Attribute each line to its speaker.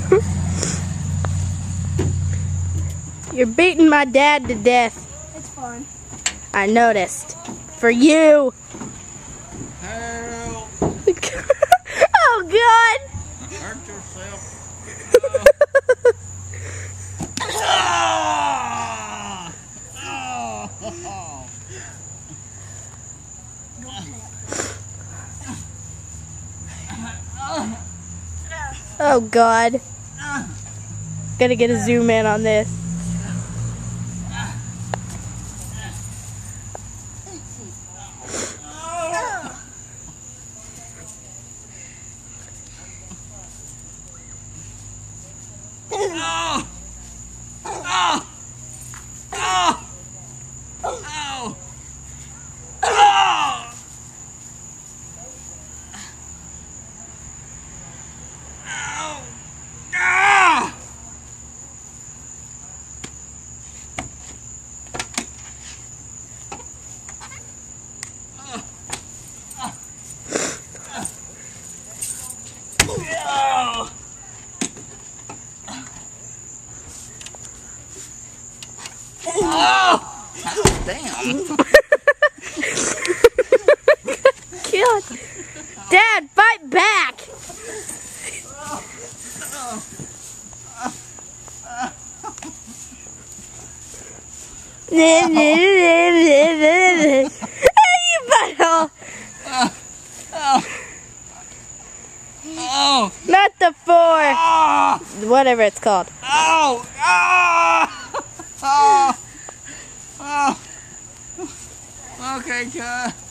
Speaker 1: You're beating my dad to death.
Speaker 2: It's fun.
Speaker 1: I noticed. For you.
Speaker 3: Help.
Speaker 1: Oh, God.
Speaker 3: Hurt yourself.
Speaker 1: Oh, God. Gotta get a zoom in on this.
Speaker 3: Damn.
Speaker 1: God. Dad, fight back. You butthole. Not the 4. Whatever it's called.
Speaker 3: Okay, cut.